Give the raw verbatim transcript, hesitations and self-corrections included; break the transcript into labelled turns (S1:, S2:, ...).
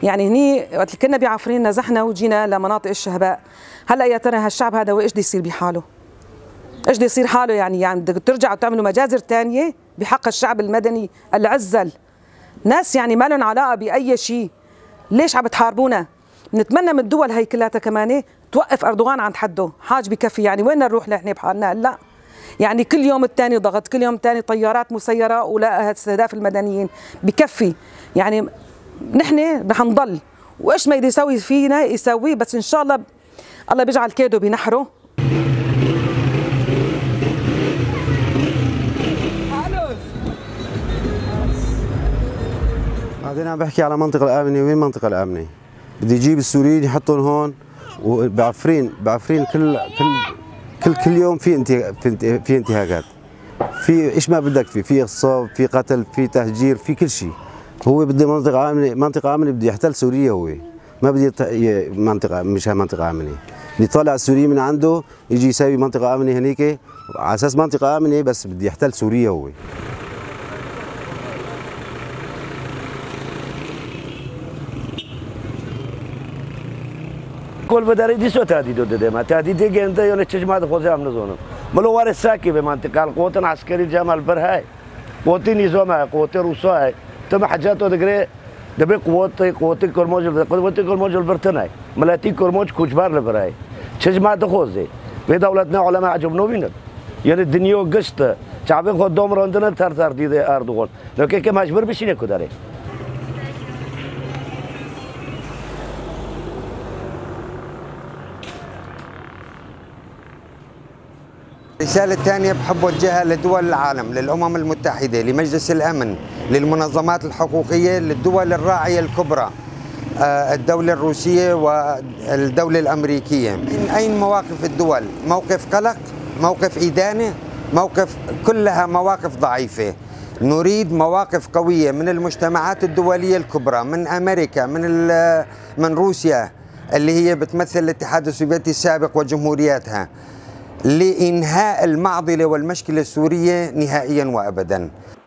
S1: يعني هني وقت كنا بعفرين نزحنا وجينا لمناطق الشهباء. هلا يا ترى هالشعب هذا وايش بده يصير بحاله؟ ايش بده يصير حاله؟ يعني يعني بدك ترجعوا تعملوا مجازر ثانيه بحق الشعب المدني العزل، ناس يعني ما لهم علاقه باي شيء. ليش عم بتحاربونا؟ بنتمنى من الدول هي كلها كمان توقف اردوغان عند حده، حاج بكفي. يعني وين نروح نحن بحالنا؟ لا يعني كل يوم الثاني ضغط، كل يوم الثاني طيارات مسيره ولا استهداف المدنيين، بكفي. يعني نحن رح نضل وايش ما يريد يسوي فينا يسويه، بس ان شاء الله الله بيجعل كيده بنحره.
S2: بعدين عم بحكي على منطقة الآمنة. وين المنطقة الآمنة؟ بدي اجيب السوريين يحطهم هون، وبعفرين بعفرين كل كل كل كل يوم في انتهاك في انتهاكات، في ايش ما بدك، في في اغتصاب، في قتل، في تهجير، في كل شيء. هو بده منطقة آمنة، منطقة آمنة بده يحتل سوريا. هو ما بده منطقة مش منطقة آمنة، بده يطلع السوريين من عنده يجي يساوي منطقة آمنة هنيك على اساس منطقة آمنة، بس بده يحتل سوريا هو.
S3: كل بداري دي سو تهديد ودده ما تهديد جنده يون چشمات خوزه هم نزونه ملو وار ساكي بمنطقه القوات العسكري الجامعه البرهاي قوات نظام قوات روسا تم حاجات ودغري دبي قوات قوات كرموج قوات كرموج البرتناي ملاتي كرموج كوجبار البرهاي چشمات خوزه في دولتنا علماء عجبنو بينك يعني الدنيا قشطه شعب خدوم روندنا تر تر دي اردوغان لو كي مجبور بشينه كداري.
S4: الرسالة الثانية بحب وجهها لدول العالم، للأمم المتحدة، لمجلس الأمن، للمنظمات الحقوقية، للدول الراعية الكبرى، الدولة الروسية والدولة الأمريكية. من أين مواقف الدول؟ موقف قلق، موقف إدانة، موقف كلها مواقف ضعيفة. نريد مواقف قوية من المجتمعات الدولية الكبرى، من أمريكا، من من روسيا اللي هي بتمثل الاتحاد السوفيتي السابق وجمهورياتها، لإنهاء المعضلة والمشكلة السورية نهائيا وأبدا.